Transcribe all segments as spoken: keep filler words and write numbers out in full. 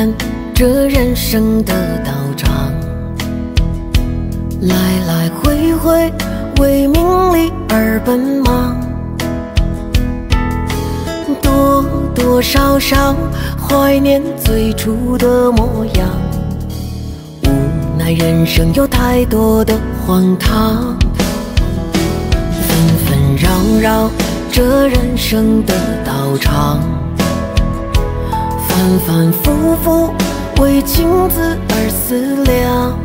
远这人生的道场，来来回回为名利而奔忙，多多少少怀念最初的模样，无奈人生有太多的荒唐，纷纷扰扰这人生的道场，反反复复为情字而思量，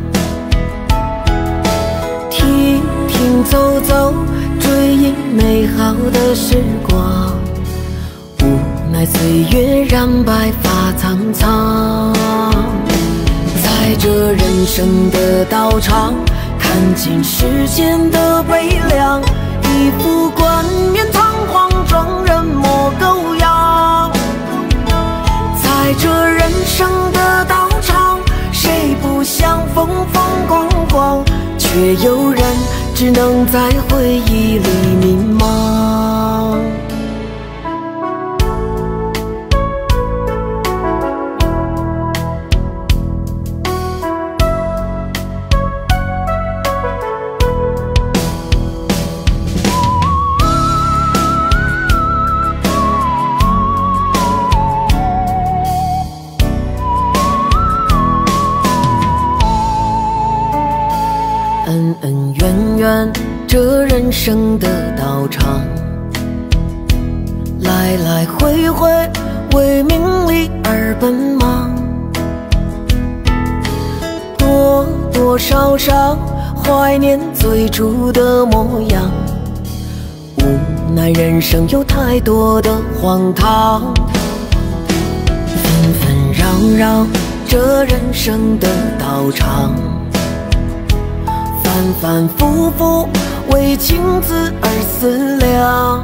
停停走走追忆美好的时光，无奈岁月染白发苍苍。在这人生的道场，看尽世间的悲凉，一副冠冕堂皇，装人莫狗咬。在这人生的道场，谁不想风风光光，却有人只能在回忆里迷茫。恩恩怨怨这人生的道场，来来回回为名利而奔忙，多多少少怀念最初的模样，无奈人生有太多的荒唐，纷纷扰扰这人生的道场，反反复复为情字而思量，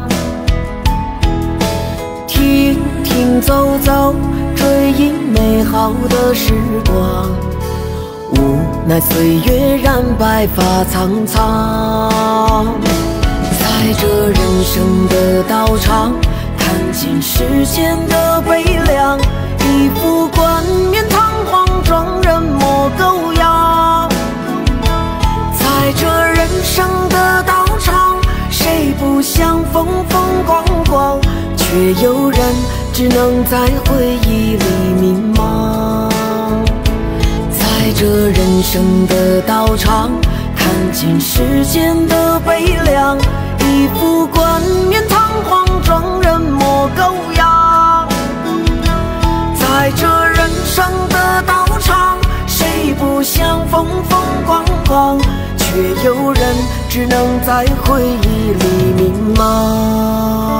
停停走走追忆美好的时光，无奈岁月染白发苍苍。在这人生的道场，看尽世间的悲凉，一副冠冕堂皇，装人莫狗咬。在这人生的道场，谁不想风风光光，却有人只能在回忆里迷茫。在这人生的道场，看尽世间的悲凉，一副冠冕堂皇，装人莫狗咬。在这人生的道场，谁不想风风光光，却有人只能在回忆里迷茫。